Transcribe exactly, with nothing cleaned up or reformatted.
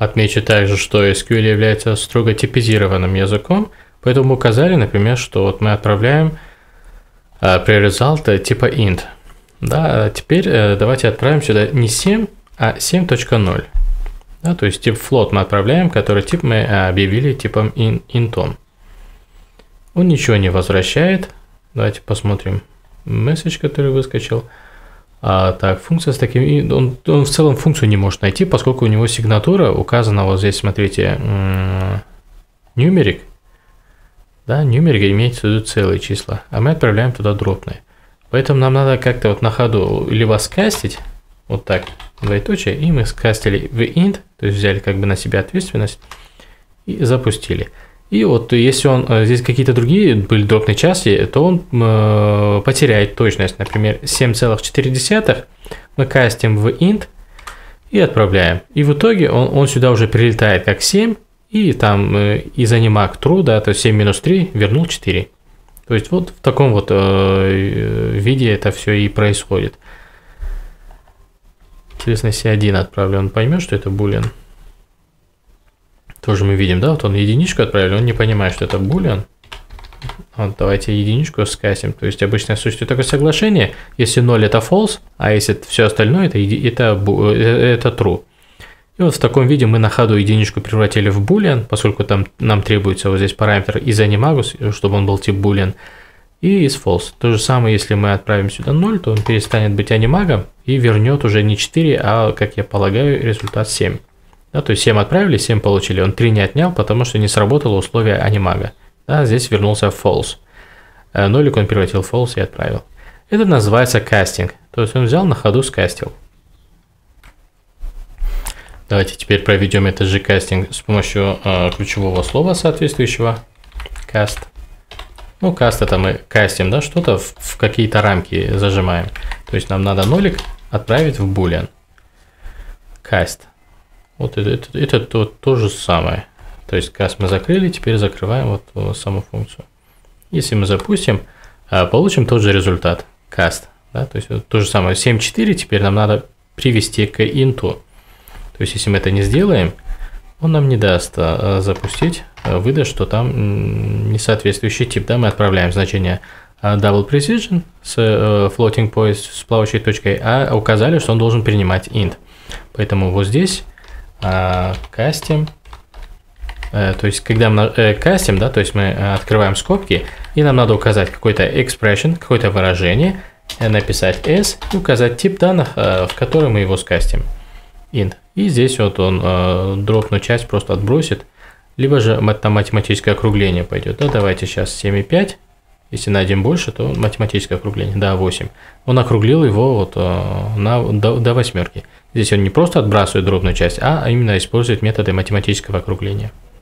Отмечу также, что эс кью эль является строго типизированным языком, поэтому указали, например, что вот мы отправляем uh, pre-result типа int. Да, теперь uh, давайте отправим сюда не семь, а семь точка ноль. Да, то есть тип float мы отправляем, который тип мы uh, объявили типом in, int. Он ничего не возвращает. Давайте посмотрим месседж, который выскочил. А, так, функция с таким... Он, он в целом функцию не может найти, поскольку у него сигнатура указана вот здесь, смотрите, numeric. Да, numeric имеется в виду целые числа, а мы отправляем туда дропные. Поэтому нам надо как-то вот на ходу либо скастить, вот так, двоеточие, и мы скастили в int, то есть взяли как бы на себя ответственность и запустили. И вот если он здесь какие-то другие были дропные части, то он э, потеряет точность. Например, семь целых четыре десятых мы кастим в int и отправляем. И в итоге он, он сюда уже прилетает как семь, и там э, из animac true, да, то есть семь минус три вернул четыре. То есть вот в таком вот э, виде это все и происходит. Интересно, если один отправлю, он поймет, что это boolean. Тоже мы видим, да, вот он единичку отправил, он не понимает, что это boolean. Вот, давайте единичку скасим. То есть обычно существует такое соглашение, если ноль это false, а если все остальное это, это, это true. И вот в таком виде мы на ходу единичку превратили в boolean, поскольку там нам требуется вот здесь параметр из animagus, чтобы он был тип boolean, и из false. То же самое, если мы отправим сюда ноль, то он перестанет быть анимагом и вернет уже не четыре, а, как я полагаю, результат семь. Да, то есть семь отправили, семь получили, он три не отнял, потому что не сработало условие анимага. Да, здесь вернулся false. Нолик он превратил в false и отправил. Это называется кастинг. То есть он взял на ходу скастил. Давайте теперь проведем этот же кастинг с помощью э, ключевого слова соответствующего. Cast. Ну, каст это мы кастим, да, что-то в, в какие-то рамки зажимаем. То есть нам надо нолик отправить в boolean. Cast. Вот это, это, это то, то же самое. То есть каст мы закрыли, теперь закрываем вот, вот саму функцию. Если мы запустим, получим тот же результат. Cast. Да? То есть вот то же самое. семь четыре теперь нам надо привести к int. То есть если мы это не сделаем, он нам не даст запустить, выдаст, что там несоответствующий тип. Да? Мы отправляем значение double precision с floating point с плавающей точкой, а указали, что он должен принимать int. Поэтому вот здесь кастим, то есть когда мы кастим, да, то есть мы открываем скобки, и нам надо указать какой-то expression, какое-то выражение, написать s и указать тип данных, в который мы его скастим, int. И здесь вот он дропную часть просто отбросит, либо же там математическое округление пойдет. Да, давайте сейчас семь и пять, если на один больше, то математическое округление, да, восемь. Он округлил его вот на, до, до восьмерки. Здесь он не просто отбрасывает дробную часть, а именно использует методы математического округления.